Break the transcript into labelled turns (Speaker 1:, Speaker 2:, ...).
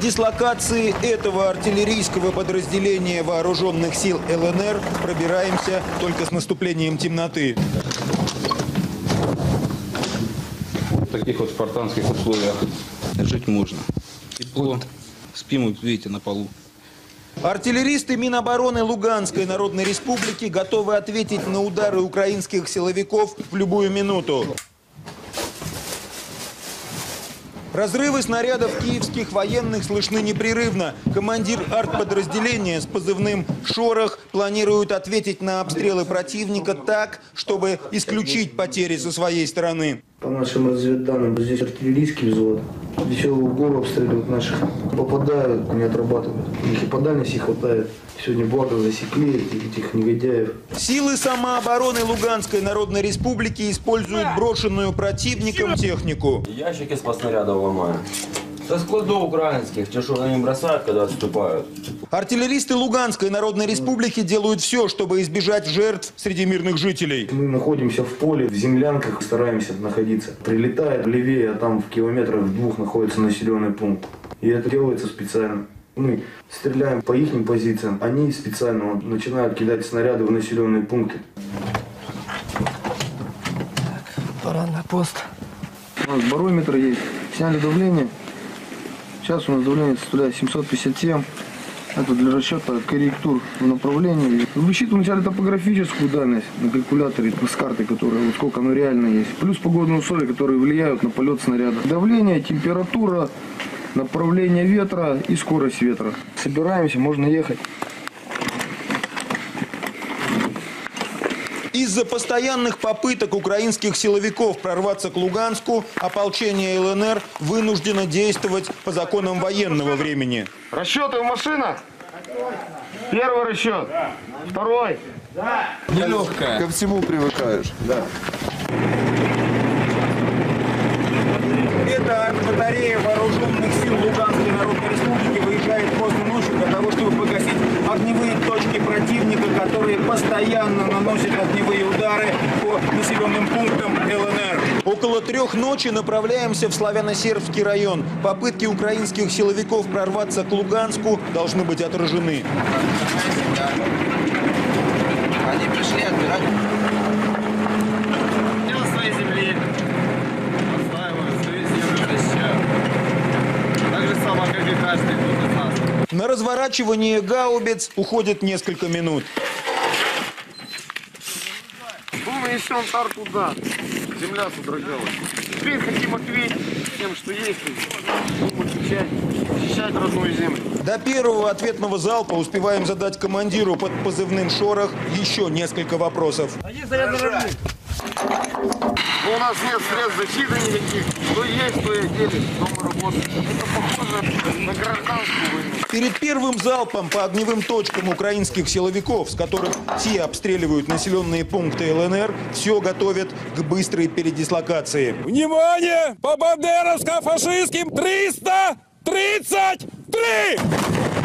Speaker 1: Дислокации этого артиллерийского подразделения вооруженных сил ЛНР пробираемся только с наступлением темноты.
Speaker 2: В таких вот спартанских условиях жить можно. Тепло. Спим, вот видите, на полу.
Speaker 1: Артиллеристы Минобороны Луганской Народной Республики готовы ответить на удары украинских силовиков в любую минуту. Разрывы снарядов киевских военных слышны непрерывно. Командир артподразделения с позывным «Шорох» планирует ответить на обстрелы противника так, чтобы исключить потери со своей стороны.
Speaker 3: По нашим разведданным, здесь артиллерийский взвод. Здесь в голову обстреливают наших. Попадают, не отрабатывают. У них и по дальности хватает. Сегодня благо засекли этих негодяев.
Speaker 1: Силы самообороны Луганской Народной Республики используют брошенную противником технику.
Speaker 4: Ящики с снарядов ломают. Со складов украинских, те, что они бросают, когда отступают.
Speaker 1: Артиллеристы Луганской Народной Республики делают все, чтобы избежать жертв среди мирных жителей.
Speaker 3: Мы находимся в поле, в землянках, стараемся находиться. Прилетает левее, а там в километрах 2 находится населенный пункт. И это делается специально. Мы стреляем по их позициям, они специально начинают кидать снаряды в населенные пункты.
Speaker 5: Пора на пост.
Speaker 3: У нас барометр есть, сняли давление. Сейчас у нас давление составляет 757. Это для расчета корректур в направлении. Высчитываем вначале топографическую дальность на калькуляторе с карты, которая вот сколько оно реально есть. Плюс погодные условия, которые влияют на полет снаряда. Давление, температура, направление ветра и скорость ветра. Собираемся, можно ехать.
Speaker 1: Из-за постоянных попыток украинских силовиков прорваться к Луганску, ополчение ЛНР вынуждено действовать по законам военного времени.
Speaker 3: Расчеты в машинах? Первый расчет. Да. Второй. Да.
Speaker 6: Нелегкая. Ко всему привыкаешь. Да.
Speaker 1: Эта батарея вооруженных сил Луганской Народной Республики выезжает поздно ночью для того, чтобы погасить огневые точки противника, которые постоянно наносят огневые удары по населенным пунктам ЛНР. Около 3 ночи направляемся в Славяно-Сербский район. Попытки украинских силовиков прорваться к Луганску должны быть отражены.
Speaker 5: Они пришли отбирать.
Speaker 7: Дело своей земли. Отстаивают свою землю, защищают. Так же само, как и каждый кто из нас.
Speaker 1: На разворачивание гаубиц уходит несколько минут.
Speaker 7: Мы несем тар туда. Земля содрогалась. Теперь хотим ответить тем, что есть. Защищать родную землю.
Speaker 1: До первого ответного залпа успеваем задать командиру под позывным «Шорох» еще несколько вопросов.
Speaker 7: Но у нас нет средств защиты никаких. Что есть, то и одели. Дома работаем. Это похоже на гражданскую войну.
Speaker 1: Перед первым залпом по огневым точкам украинских силовиков, с которых те обстреливают населенные пункты ЛНР, все готовят к быстрой передислокации.
Speaker 8: Внимание! По бандеровско-фашистским 333!